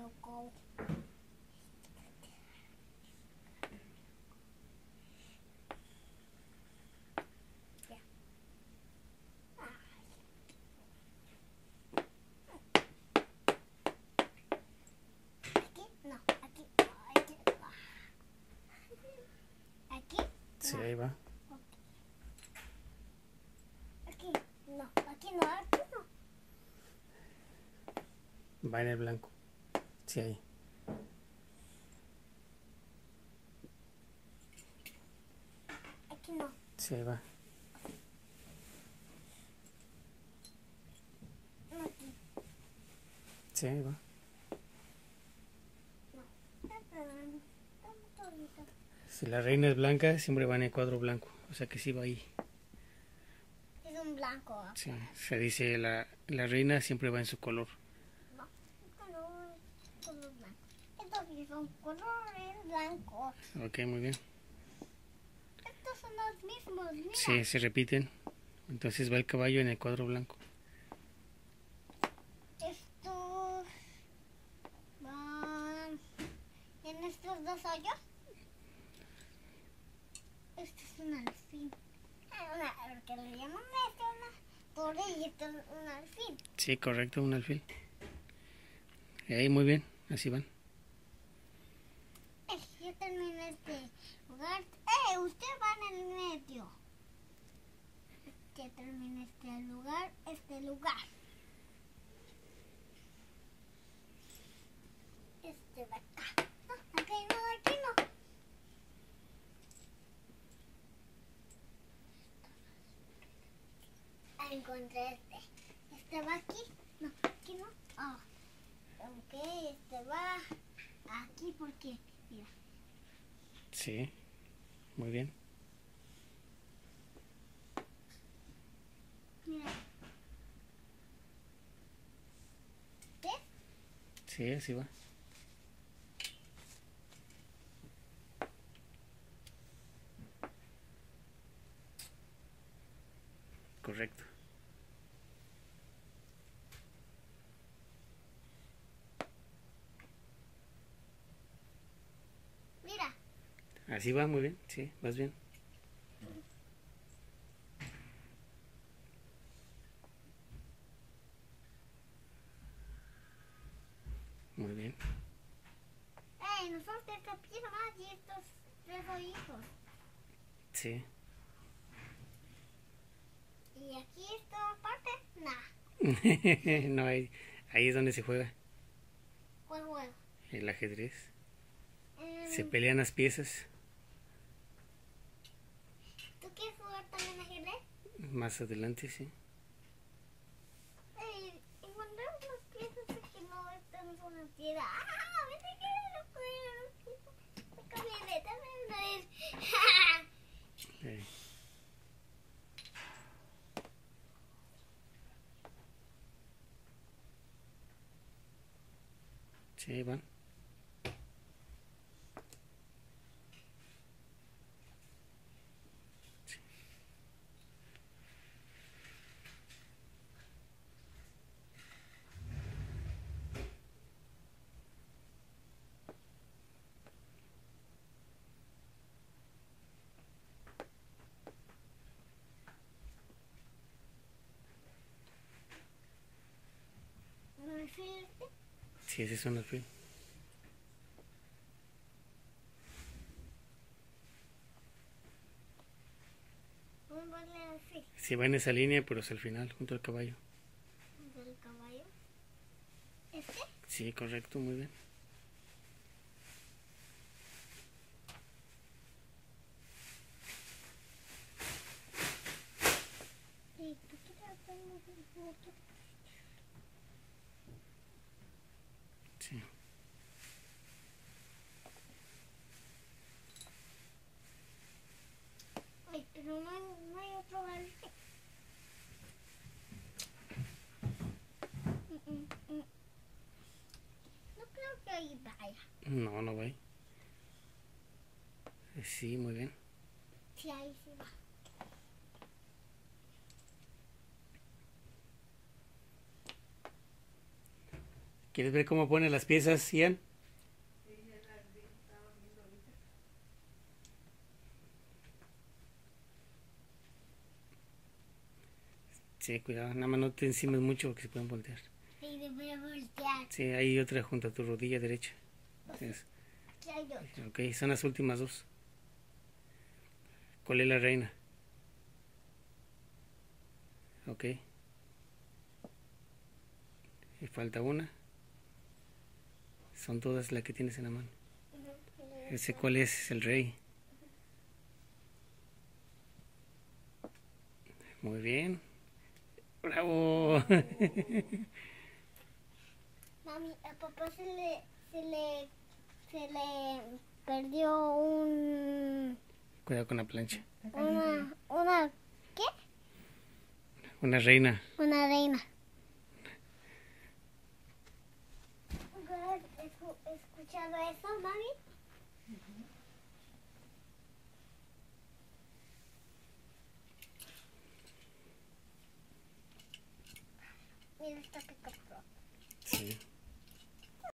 go. Yeah. Aquí no, aquí no, aquí no. Aquí Sí, no. ahí va. Aquí no, aquí no, aquí no. Va en el blanco. Sí, ahí. Aquí no. Sí, ahí va. No, aquí. Sí, ahí va. Si la reina es blanca, siempre va en el cuadro blanco. O sea que sí va ahí. Es un blanco. Sí, se dice la reina siempre va en su color. No, esto no es color blanco. Estos sí son colores blancos. Ok, muy bien. Estos son los mismos, mira. Sí, se repiten. Entonces va el caballo en el cuadro blanco. Estos van en estos dos hoyos. Esto es un alfil. Porque le llaman esto una torre y esto es un alfil. Sí, correcto, un alfil. Ahí, muy bien. Así van. Ya terminé este lugar. Usted va en el medio. Ya terminé este lugar. Este va acá. No, aquí no, aquí no. Encontré este. Este va aquí. No, aquí no. Oh. Ok, este va aquí porque, mira. Sí, muy bien. Mira. ¿Ves? Sí, así va. Correcto. Mira. Así va, muy bien. Sí, vas bien. Muy bien. Nosotros esta pieza más y estos tres hoyitos. Sí. Y aquí esta parte, nada. No, ahí es donde se juega ¿Cuál juego? el ajedrez. Se pelean las piezas. ¿Tú quieres jugar también ajedrez? Más adelante, sí. Encontramos unas piezas que no están con la piedra. ¡Ah! ¡Vete que no puedo! Me camioneta me es. Sí, ahí van. Sí. ¿No me fíjate? Sí, ese es un alfil. ¿Cómo va el alfil? Sí, va en esa línea, pero es al final, junto al caballo. ¿Del caballo? ¿Este? Sí, correcto, muy bien. Sí, ¿tú quieres hacer un foto? Sí. Ay, pero no hay otro alfil. No creo que ahí vaya. No, no va ahí. Sí, muy bien. Sí, ahí sí va. ¿Quieres ver cómo pone las piezas, Ian? Sí, cuidado, nada más no te encimes mucho porque se pueden voltear. Sí, le voy a voltear. Sí, hay otra junto a tu rodilla derecha. Es- Aquí hay otro. ok, son las últimas dos. ¿Cuál es la reina? Ok. Y falta una. Son todas las que tienes en la mano. ¿Ese cuál es? Es el rey. Muy bien. ¡Bravo! Mami, a papá se le perdió Cuidado con la plancha. ¿qué? Una reina. Una reina. ¿Has escuchado eso, mami?